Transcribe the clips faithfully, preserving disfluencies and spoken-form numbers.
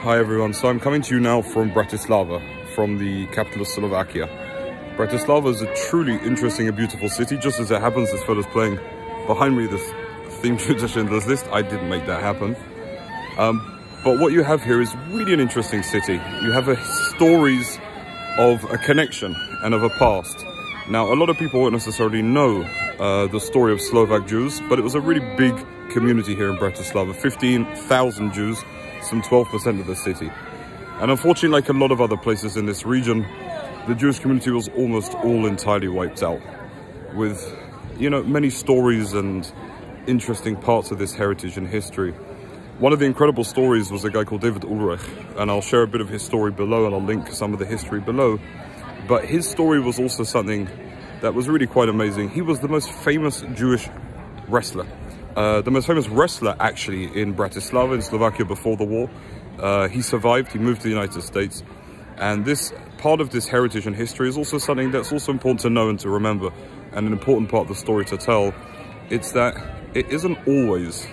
Hi everyone, so I'm coming to you now from Bratislava, from the capital of Slovakia. Bratislava is a truly interesting and beautiful city. Just as it happens, this fella's playing behind me this theme to Schindler's List. I didn't make that happen. Um, but what you have here is really an interesting city. You have a stories of a connection and of a past. Now, a lot of people won't necessarily know uh, the story of Slovak Jews, but it was a really big community here in Bratislava. fifteen thousand Jews, some twelve percent of the city. And unfortunately, like a lot of other places in this region, the Jewish community was almost all entirely wiped out, with, you know, many stories and interesting parts of this heritage and history. One of the incredible stories was a guy called David Ulrich, and I'll share a bit of his story below, and I'll link some of the history below. But his story was also something that was really quite amazing. He was the most famous Jewish wrestler. Uh, the most famous wrestler, actually, in Bratislava, in Slovakia, before the war. Uh, he survived, he moved to the United States. And this part of this heritage and history is also something that's also important to know and to remember, and an important part of the story to tell. It's that it isn't always,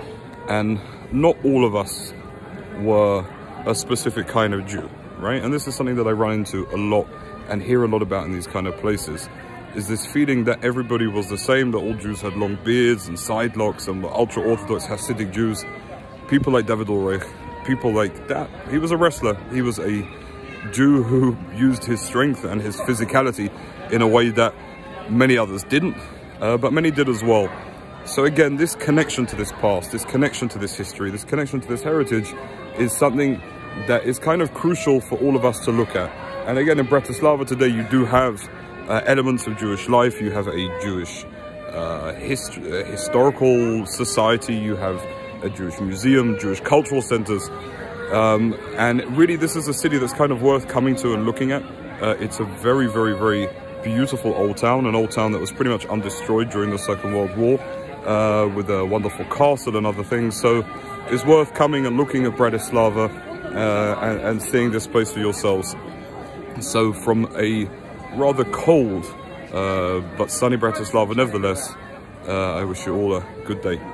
and not all of us were a specific kind of Jew, right? And this is something that I run into a lot and hear a lot about in these kind of places, is this feeling that everybody was the same, that all Jews had long beards and side locks and were ultra-Orthodox Hasidic Jews. People like David Ulrich, people like that. He was a wrestler. He was a Jew who used his strength and his physicality in a way that many others didn't, uh, but many did as well. So again, this connection to this past, this connection to this history, this connection to this heritage is something that is kind of crucial for all of us to look at. And again, in Bratislava today, you do have uh, elements of Jewish life. You have a Jewish uh, hist uh, historical society. You have a Jewish museum, Jewish cultural centers. Um, and really, this is a city that's kind of worth coming to and looking at. Uh, it's a very, very, very beautiful old town, an old town that was pretty much undestroyed during the Second World War, uh, with a wonderful castle and other things. So it's worth coming and looking at Bratislava uh, and, and seeing this place for yourselves. So from a rather cold uh, but sunny Bratislava, nevertheless, uh, I wish you all a good day.